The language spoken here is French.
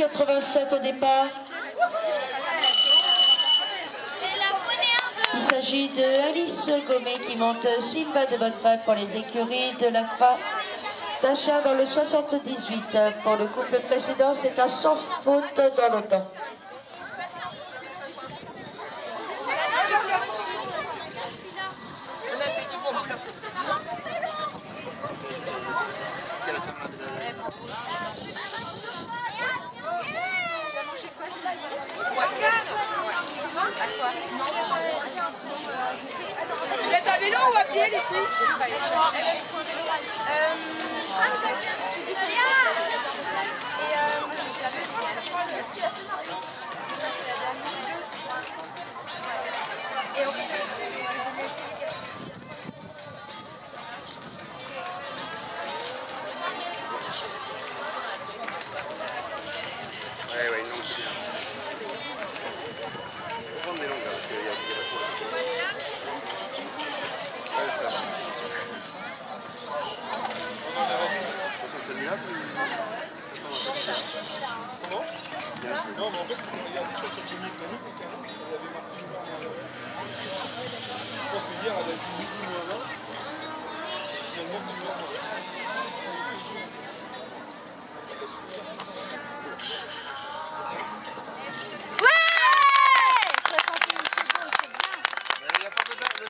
87 au départ. Il s'agit de Alice Gommet qui monte Simba de Bonneval pour les écuries de la Croix d'achat dans le 78. Pour le couple précédent, c'est un sans faute dans le temps. Vous êtes à vélo ou à pied les filles? Tu dis Ouais, non, c'est bien. On va prendre des longues là, parce qu'il y a pas trop. Ouais, ça va. De toute façon, celui-là, comment? Non, mais en fait, il y a des choses sur le premier planning, parce qu'avant, il y avait marqué une barre. Je pense que hier, elle a essayé de nous là. Finalement, c'est une barre.